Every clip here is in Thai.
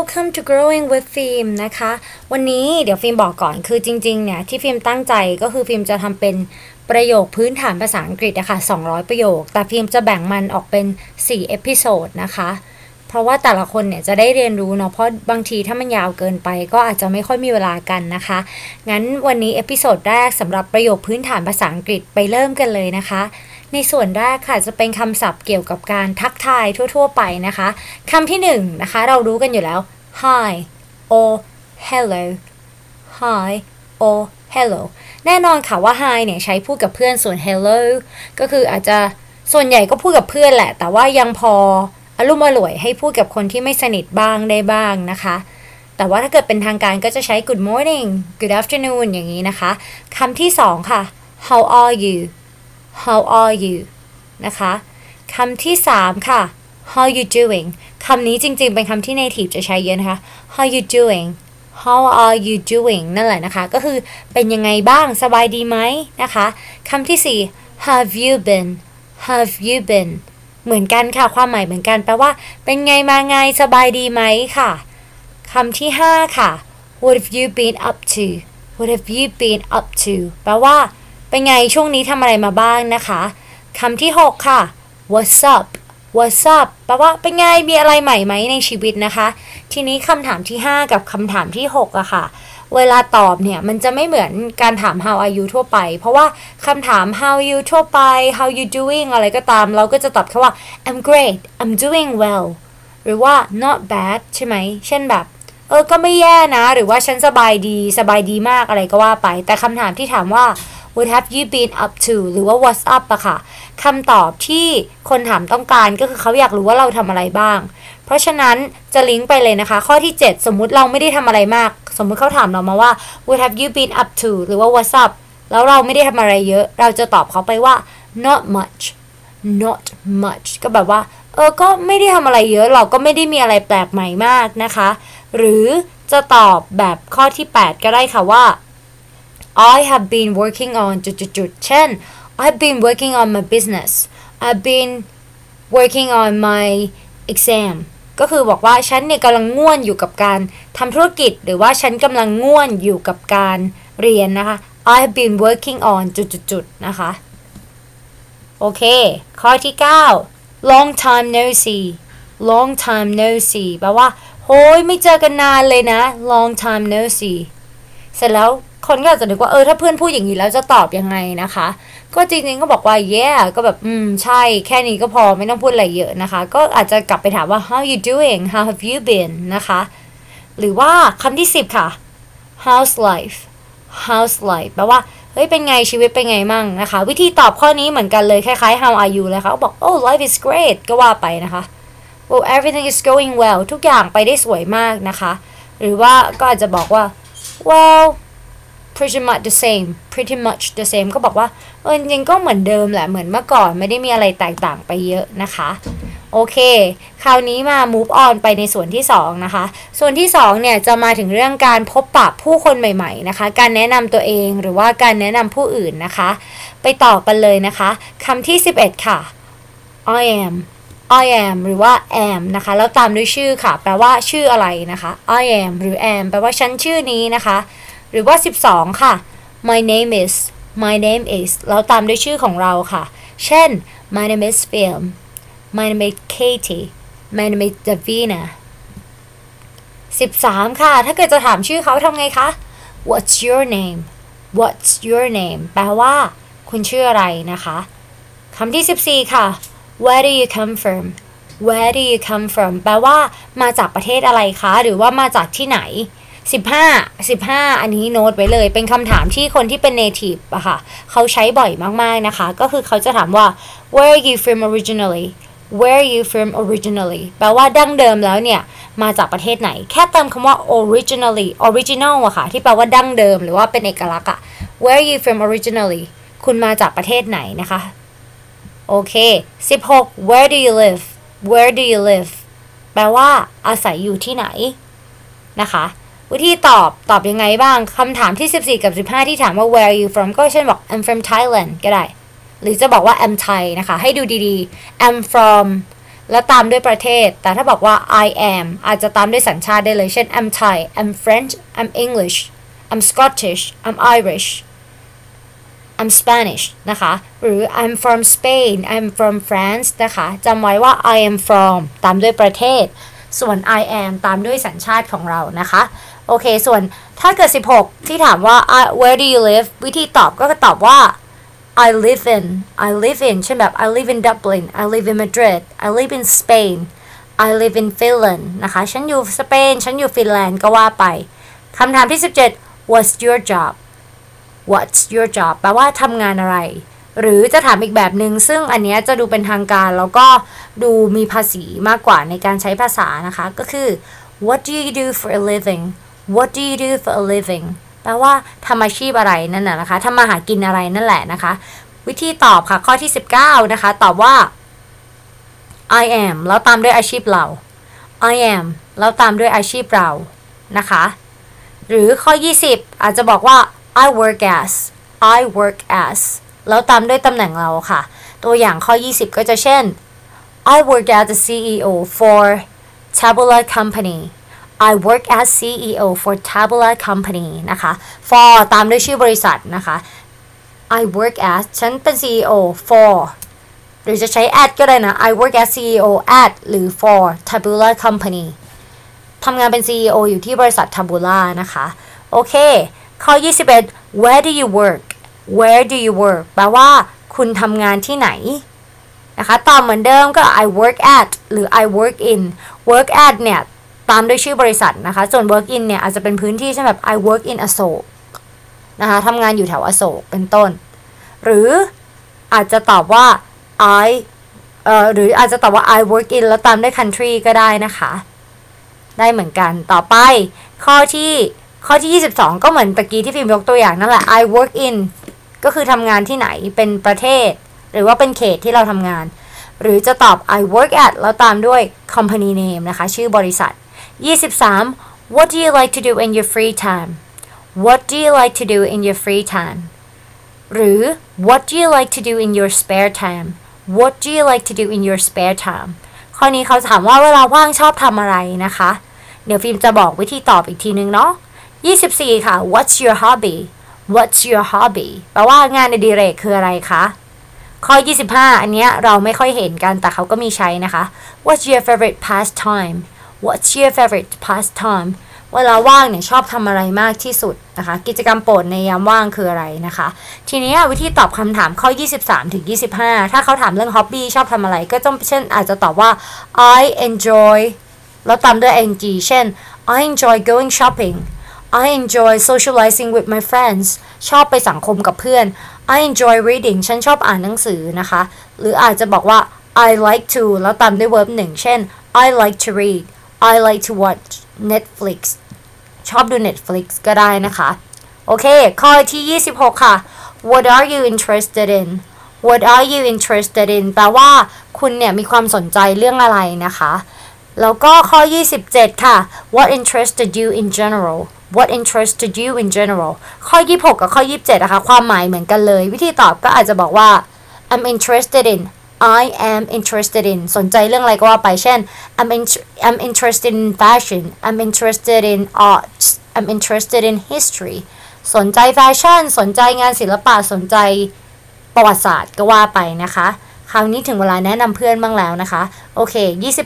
welcome to Growing with Film นะคะวันนี้เดี๋ยวฟิล์มบอกก่อนคือจริงๆเนี่ยที่ฟิล์มตั้งใจก็คือฟิล์มจะทำเป็นประโยคพื้นฐานภาษาอังกฤษนะคะ200ประโยคแต่ฟิล์มจะแบ่งมันออกเป็น4เอพิโซดนะคะเพราะว่าแต่ละคนเนี่ยจะได้เรียนรู้เนาะเพราะบางทีถ้ามันยาวเกินไปก็อาจจะไม่ค่อยมีเวลากันนะคะงั้นวันนี้เอพิโซดแรกสำหรับประโยคพื้นฐานภาษาอังกฤษไปเริ่มกันเลยนะคะในส่วนแรกค่ะจะเป็นคำศัพท์เกี่ยวกับการทักทายทั่วๆไปนะคะคำที่1นะคะเรารู้กันอยู่แล้ว hi or hello hi or hello แน่นอนค่ะว่า hi เนี่ยใช้พูดกับเพื่อนส่วน hello ก็คืออาจจะส่วนใหญ่ก็พูดกับเพื่อนแหละแต่ว่ายังพออารมณ์อร่วยให้พูดกับคนที่ไม่สนิทบ้างได้บ้างนะคะแต่ว่าถ้าเกิดเป็นทางการก็จะใช้ good morning good afternoon อย่างนี้นะคะคำที่2ค่ะ how are you how are you นะคะคำที่3ค่ะ how you doing คำนี้จริงๆเป็นคำที่ native จะใช้เยอะนะคะ how you doing how are you doing นั่นแหละนะคะก็คือเป็นยังไงบ้างสบายดีไหมนะคะคำที่4 have you been have you been เหมือนกันค่ะความหมายเหมือนกันแปลว่าเป็นไงมาไงสบายดีไหมค่ะคำที่5ค่ะ what have you been up to what have you been up to แปลว่าเป็นไงช่วงนี้ทำอะไรมาบ้างนะคะคำที่6ค่ะ what's up what's up แปลว่าเป็นไงมีอะไรใหม่ไหมในชีวิตนะคะทีนี้คำถามที่5กับคำถามที่6อะค่ะเวลาตอบเนี่ยมันจะไม่เหมือนการถาม how are you ทั่วไปเพราะว่าคำถาม how are you ทั่วไป how you doing อะไรก็ตามเราก็จะตอบแค่ว่า I'm great I'm doing well หรือว่า not bad ใช่ไหมเช่นแบบก็ไม่แย่นะหรือว่าฉันสบายดีมากอะไรก็ว่าไปแต่คำถามที่ถามว่า what have you been up to หรือว่า what's up อะค่ะคำตอบที่คนถามต้องการก็คือเขาอยากรู้ว่าเราทำอะไรบ้างเพราะฉะนั้นจะลิงก์ไปเลยนะคะข้อที่7สมมุติเราไม่ได้ทำอะไรมากสมมุติเขาถามเรามาว่า what have you been up to หรือว่า what's up แล้วเราไม่ได้ทำอะไรเยอะเราจะตอบเขาไปว่า not much not much ก็แบบว่าก็ไม่ได้ทำอะไรเยอะเราก็ไม่ได้มีอะไรแปลกใหม่มากนะคะหรือจะตอบแบบข้อที่8ก็ได้ค่ะว่า I have been working on จุดๆเช่น I've been working on my business I've been working on my exam ก็คือบอกว่าฉันเนี่ยกำลังง่วนอยู่กับการทำธุรกิจหรือว่าฉันกำลังง่วนอยู่กับการเรียนนะคะ I've been working on จุดๆนะคะโอเคข้อที่9 long time no see long time no see แปลว่าโฮ้ยไม่เจอกันนานเลยนะ long time no see เสร็จแล้วคนก็อาจจะนึกว่าถ้าเพื่อนพูดอย่างนี้แล้วจะตอบยังไงนะคะก็จริงๆก็บอกว่า yeah ก็แบบใช่แค่นี้ก็พอไม่ต้องพูดอะไรเยอะนะคะก็อาจจะกลับไปถามว่า how you doing how have you been นะคะหรือว่าคำที่10ค่ะ how's life how's life แปลว่าเฮ้ยเป็นไงชีวิตเป็นไงมั่งนะคะวิธีตอบข้อนี้เหมือนกันเลยคล้ายๆ how are you เลยค่ะก็บอก oh life is great ก็ว่าไปนะคะ well everything is going well ทุกอย่างไปได้สวยมากนะคะหรือว่าก็อาจจะบอกว่า well pretty much the same ก็บอกว่าจริงๆก็เหมือนเดิมแหละเหมือนเมื่อก่อนไม่ได้มีอะไรแตกต่างไปเยอะนะคะโอเคคราวนี้มา move on ไปในส่วนที่2นะคะส่วนที่2เนี่ยจะมาถึงเรื่องการพบปะผู้คนใหม่ๆนะคะการแนะนำตัวเองหรือว่าการแนะนำผู้อื่นนะคะไปต่อกันเลยนะคะคำที่11ค่ะ I am หรือว่า am นะคะแล้วตามด้วยชื่อค่ะแปลว่าชื่ออะไรนะคะ I am หรือ am แปลว่าฉันชื่อนี้นะคะหรือว่า12ค่ะ my name is แล้วตามด้วยชื่อของเราค่ะเช่น my name is Film my name is Katie my name is Davina 13ค่ะถ้าเกิดจะถามชื่อเขาทำไงคะ what's your name แปลว่าคุณชื่ออะไรนะคะคำที่14ค่ะ where do you come from แปลว่ามาจากประเทศอะไรคะหรือว่ามาจากที่ไหน15อันนี้โน้ตไว้เลยเป็นคำถามที่คนที่เป็น native อะค่ะเขาใช้บ่อยมากๆนะคะก็คือเขาจะถามว่า where are you from originally แปลว่าดั้งเดิมแล้วเนี่ยมาจากประเทศไหนแค่เติมคำว่า original อะค่ะที่แปลว่าดั้งเดิมหรือว่าเป็นเอกลักษณ์อะ where are you from originally คุณมาจากประเทศไหนนะคะโอเค16 where do you live แปลว่าอาศัยอยู่ที่ไหนนะคะวิธีตอบยังไงบ้างคำถามที่14กับ15ที่ถามว่า where are you from ก็เช่นบอก I'm from Thailand ก็ได้หรือจะบอกว่า I'm Thai นะคะให้ดูดีๆ I'm from แล้วตามด้วยประเทศแต่ถ้าบอกว่า I am อาจจะตามด้วยสัญชาติได้เลยเช่น I'm Thai I'm French I'm English I'm Scottish I'm Irish I'm Spanish นะคะหรือ I'm from Spain I'm from France นะคะจำไว้ว่า I am from ตามด้วยประเทศส่วน I am ตามด้วยสัญชาติของเรานะคะโอเคส่วนถ้าเกิด16ที่ถามว่า where do you live วิธีตอบก็ตอบว่า I live in เช่นแบบ I live in Dublin I live in Madrid I live in Spain I live in Finland นะคะฉันอยู่สเปนฉันอยู่ฟินแลนด์ก็ว่าไปคำถามที่17 What's your job What's your job แปลว่าทำงานอะไรหรือจะถามอีกแบบหนึ่งซึ่งอันนี้จะดูเป็นทางการแล้วก็ดูมีภาษีมากกว่าในการใช้ภาษานะคะก็คือ What do you do for a living What do you do for a living แปลว่าทำอาชีพอะไรนั่นนะคะทำมาหากินอะไรนั่นแหละนะคะวิธีตอบค่ะข้อที่19นะคะตอบว่า I am แล้วตามด้วยอาชีพเรา I am แล้วตามด้วยอาชีพเรานะคะหรือข้อ20อาจจะบอกว่า I work as แล้วตามด้วยตำแหน่งเราค่ะตัวอย่างข้อ20ก็จะเช่น I work as the CEO for Tabula Company I work as CEO for Tabula Company นะคะ for ตามด้วยชื่อบริษัทนะคะ I work as ฉันเป็น CEO for หรือจะใช้ at ก็ได้นะ I work as CEO at หรือ for Tabula Company ทำงานเป็น CEO อยู่ที่บริษัท Tabula นะคะโอเคข้อ21 Where do you work Where do you work แปลว่าคุณทำงานที่ไหนนะคะตอบเหมือนเดิมก็ I work at หรือ I work in work at เนี่ยตามด้วยชื่อบริษัทนะคะส่วน work in เนี่ยอาจจะเป็นพื้นที่เช่นแบบ I work in อโศกนะคะทำงานอยู่แถวอโศกเป็นต้นหรืออาจจะตอบว่า หรืออาจจะตอบว่า I work in แล้วตามด้วย country ก็ได้นะคะได้เหมือนกันต่อไปข้อที่22ก็เหมือนตะกี้ที่ฟิล์มยกตัวอย่างนั่นแหละ I work in ก็คือทำงานที่ไหนเป็นประเทศหรือว่าเป็นเขตที่เราทำงานหรือจะตอบ I work at แล้วตามด้วย company name นะคะชื่อบริษัท23 What do you like to do in your free time What do you like to do in your free time หรือ What do you like to do in your spare time What do you like to do in your spare time ข้อนี้เขาถามว่าเวลาว่างชอบทำอะไรนะคะเดี๋ยวฟิล์มจะบอกวิธีตอบอีกทีนึงเนาะ24ค่ะ What's your hobby What's your hobby แปลว่างานอดิเรกคืออะไรคะข้อ25อันเนี้ยเราไม่ค่อยเห็นกันแต่เขาก็มีใช้นะคะ What's your favorite pastime What's your favorite pastime เวลาว่างเนี่ยชอบทำอะไรมากที่สุดนะคะกิจกรรมโปรดในยามว่างคืออะไรนะคะทีนี้วิธีตอบคำถามข้อ23ถึง25ถ้าเขาถามเรื่อง hobby ชอบทำอะไรก็ต้องเช่นอาจจะตอบว่า I enjoy แล้วตามด้วย ing เช่น I enjoy going shopping I enjoy socializing with my friends ชอบไปสังคมกับเพื่อน I enjoy reading ฉันชอบอ่านหนังสือนะคะหรืออาจจะบอกว่า I like to แล้วตามด้วย verb 1เช่น I like to read I like to watch Netflix ชอบดู Netflix ก็ได้นะคะโอเคข้อที่26ค่ะ What are you interested in What are you interested in แปลว่าคุณเนี่ยมีความสนใจเรื่องอะไรนะคะแล้วก็ข้อ27ค่ะ What interested you in general What interested you in general ข้อ26กับข้อ27นะคะความหมายเหมือนกันเลยวิธีตอบก็อาจจะบอกว่า I'm interested in I am interested in สนใจเรื่องอะไรก็ว่าไปเช่น I'm interested in fashion I'm interested in arts I'm interested in history สนใจแฟชั่นสนใจงานศิลปะสนใจประวัติศาสตร์ก็ว่าไปนะคะคราวนี้ถึงเวลาแนะนำเพื่อนบ้างแล้วนะคะโอเค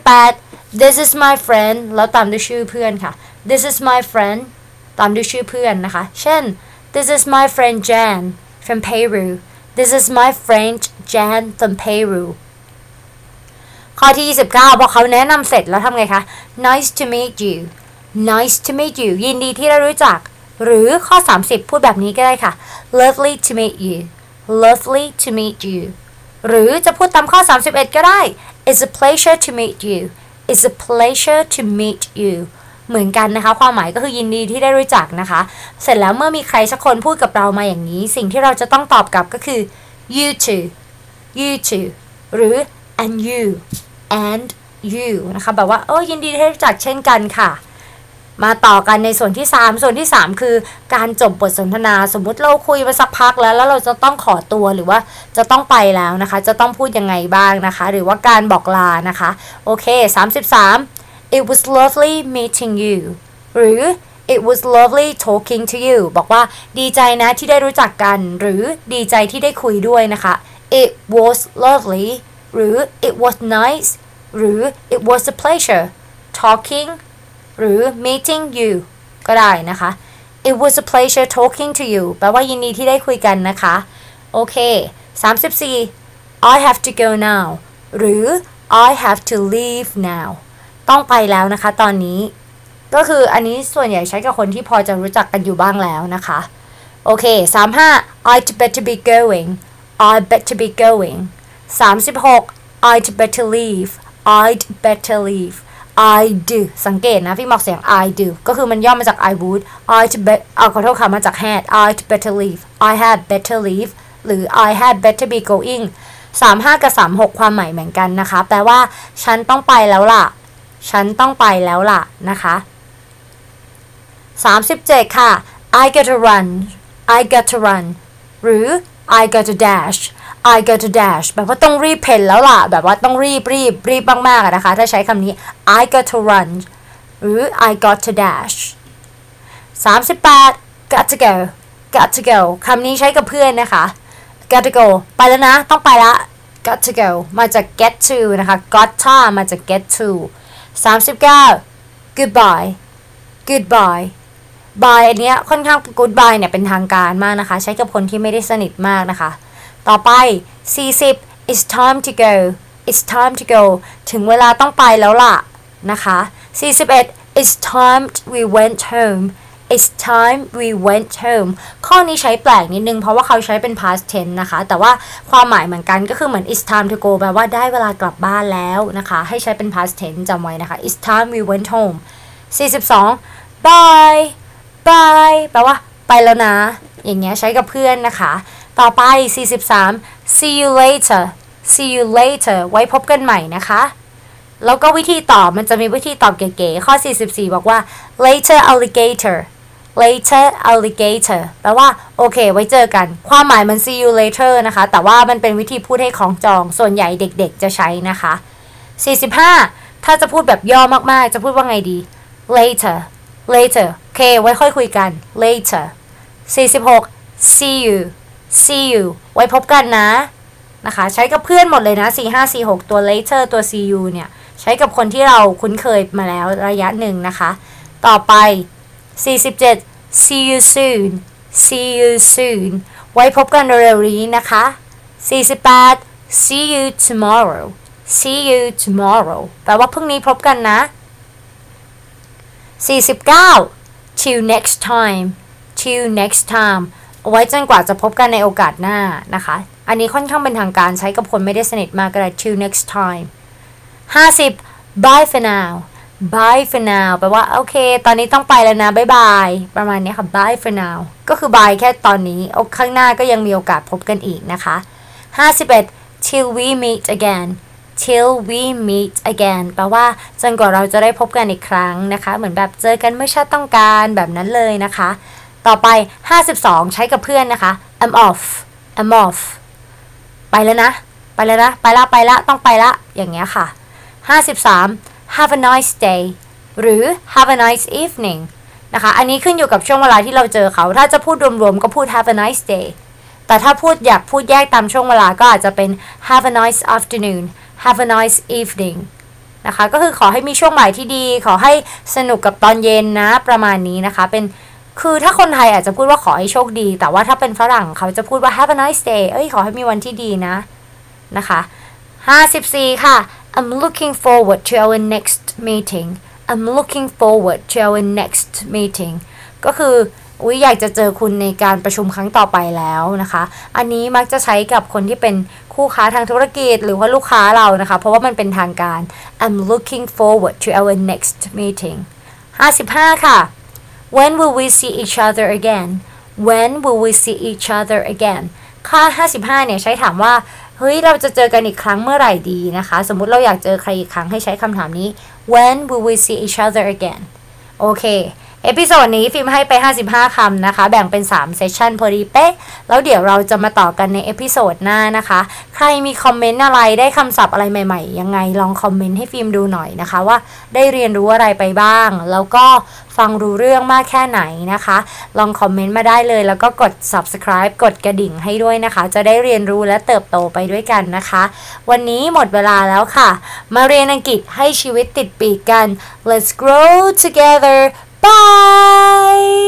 28 This is my friend แล้วตามด้วยชื่อเพื่อนค่ะ This is my friend ตามด้วยชื่อเพื่อนนะคะเช่น This is my friend Jan from Peru This is my friend Jan from Peru ข้อที่29พอเขาแนะนำเสร็จแล้วทำไงคะ Nice to meet you Nice to meet you ยินดีที่ได้รู้จักหรือข้อ30พูดแบบนี้ก็ได้ค่ะ Lovely to meet you Lovely to meet you หรือจะพูดตามข้อ31ก็ได้ It's a pleasure to meet you It's a pleasure to meet you เหมือนกันนะคะความหมายก็คือยินดีที่ได้รู้จักนะคะเสร็จแล้วเมื่อมีใครสักคนพูดกับเรามาอย่างนี้สิ่งที่เราจะต้องตอบกลับก็คือ you too you too หรือ and you นะคะแบบว่ายินดีที่ได้รู้จักเช่นกันค่ะมาต่อกันในส่วนที่3ส่วนที่3คือการจบบทสนทนาสมมุติเราคุยมาสักพักแล้วเราจะต้องขอตัวหรือว่าจะต้องไปแล้วนะคะจะต้องพูดยังไงบ้างนะคะหรือว่าการบอกลานะคะโอเค33 It was lovely meeting you หรือ It was lovely talking to you บอกว่าดีใจนะที่ได้รู้จักกันหรือดีใจที่ได้คุยด้วยนะคะ It was lovely หรือ It was nice หรือ It was a pleasure talking หรือ meeting you ก็ได้นะคะ It was a pleasure talking to you แปลว่ายินดีที่ได้คุยกันนะคะโอเค34 I have to go now หรือ I have to leave now ต้องไปแล้วนะคะตอนนี้ก็คืออันนี้ส่วนใหญ่ใช้กับคนที่พอจะรู้จักกันอยู่บ้างแล้วนะคะโอเค35 I'd better be going I'd better be going 36 I'd better leave I'd better leave I do สังเกตนะพี่บอกเสียง I do ก็คือมันย่อมาจาก I would I'd bet ขอโทษค่ะมาจาก had I'd better leave I had better leave หรือ I had better be going 35 กับ 36 ความหมายเหมือนกันนะคะแปลว่าฉันต้องไปแล้วล่ะฉันต้องไปแล้วล่ะนะคะ37 ค่ะ I gotta run I gotta run หรือ I gotta dash I gotta dash แบบว่าต้องรีบเพ่นแล้วล่ะแบบว่าต้องรีบมากๆนะคะถ้าใช้คำนี้ I gotta run หรือ I gotta dash 38 got to go got to go คำนี้ใช้กับเพื่อนนะคะ got to go ไปแล้วนะต้องไปละ got to go มาจาก get to นะคะ gotta มาจาก get to 39 goodbye goodbye bye อันเนี้ยค่อนข้าง goodbye เนี่ยเป็นทางการมากนะคะใช้กับคนที่ไม่ได้สนิทมากนะคะต่อไป40 it's time to go it's time to go ถึงเวลาต้องไปแล้วล่ะนะคะ41 it's time we went home it's time we went home ข้อนี้ใช้แปลกนิดนึงเพราะว่าเขาใช้เป็น past tense นะคะแต่ว่าความหมายเหมือนกันก็คือเหมือน it's time to go แปลว่าได้เวลากลับบ้านแล้วนะคะให้ใช้เป็น past tense จำไว้นะคะ it's time we went home 42 bye bye แปลว่าไปแล้วนะอย่างเงี้ยใช้กับเพื่อนนะคะต่อไป43 see you later see you later ไว้พบกันใหม่นะคะแล้วก็วิธีตอบมันจะมีวิธีตอบเก๋ๆข้อ44บอกว่า later alligator later alligator แปลว่าโอเคไว้เจอกันความหมายมัน see you later นะคะแต่ว่ามันเป็นวิธีพูดให้ของจองส่วนใหญ่เด็กๆจะใช้นะคะ45ถ้าจะพูดแบบย่อมากๆจะพูดว่าไงดี later later โอเคไว้ค่อยคุยกัน later 46 see you see you ไว้พบกันนะคะใช้กับเพื่อนหมดเลยนะ4 5 4 6ตัว later ตัว see you เนี่ยใช้กับคนที่เราคุ้นเคยมาแล้วระยะหนึ่งนะคะต่อไป47 see you soon see you soon ไว้พบกันเร็วๆนี้นะคะ48 see you tomorrow see you tomorrow แปลว่าพรุ่งนี้พบกันนะ49 till next time till next time เอาไว้จนกว่าจะพบกันในโอกาสหน้านะคะอันนี้ค่อนข้างเป็นทางการใช้กับคนไม่ได้สนิทมากก็ได้ till next time 50 bye for now bye for now แปลว่าโอเคตอนนี้ต้องไปแล้วนะบ๊ายบายประมาณนี้ค่ะ bye for now ก็คือ bye แค่ตอนนี้ข้างหน้าก็ยังมีโอกาสพบกันอีกนะคะ51 till we meet again till we meet again แปลว่าจนกว่าเราจะได้พบกันอีกครั้งนะคะเหมือนแบบเจอกันเมื่อชาติต้องการแบบนั้นเลยนะคะต่อไป52ใช้กับเพื่อนนะคะ I'm off I'm off ไปแล้วนะไปละต้องไปละอย่างเงี้ยค่ะ53 have a nice day หรือ have a nice evening นะคะอันนี้ขึ้นอยู่กับช่วงเวลาที่เราเจอเขาถ้าจะพูดรวมๆก็พูด have a nice day แต่ถ้าอยากพูดแยกตามช่วงเวลาก็อาจจะเป็น have a nice afternoon have a nice evening นะคะก็คือขอให้มีช่วงบ่ายที่ดีขอให้สนุกกับตอนเย็นนะประมาณนี้นะคะคือถ้าคนไทยอาจจะพูดว่าขอให้โชคดีแต่ว่าถ้าเป็นฝรั่งเขาจะพูดว่า have a nice day ขอให้มีวันที่ดีนะคะ54ค่ะ I'm looking forward to our next meeting I'm looking forward to our next meeting ก็คืออยากจะเจอคุณในการประชุมครั้งต่อไปแล้วนะคะอันนี้มักจะใช้กับคนที่เป็นคู่ค้าทางธุรกิจหรือว่าลูกค้าเรานะคะเพราะว่ามันเป็นทางการ I'm looking forward to our next meeting 55ค่ะ When will we see each other again When will we see each other again ข้อ55เนี่ยใช้ถามว่าเฮ้ยเราจะเจอกันอีกครั้งเมื่อไหร่ดีนะคะสมมุติเราอยากเจอใครอีกครั้งให้ใช้คำถามนี้ When will we see each other again โอเคเอพิโซดนี้ฟิล์มให้ไป55คำนะคะแบ่งเป็น3เซสชันพอดีเป๊ะแล้วเดี๋ยวเราจะมาต่อกันในเอพิโซดหน้านะคะใครมีคอมเมนต์อะไรได้คำศัพท์อะไรใหม่ๆยังไงลองคอมเมนต์ให้ฟิล์มดูหน่อยนะคะว่าได้เรียนรู้อะไรไปบ้างแล้วก็ฟังรู้เรื่องมากแค่ไหนนะคะลองคอมเมนต์มาได้เลยแล้วก็กด subscribe กดกระดิ่งให้ด้วยนะคะจะได้เรียนรู้และเติบโตไปด้วยกันนะคะวันนี้หมดเวลาแล้วค่ะมาเรียนอังกฤษให้ชีวิตติดปีกกัน Let's grow together Bye!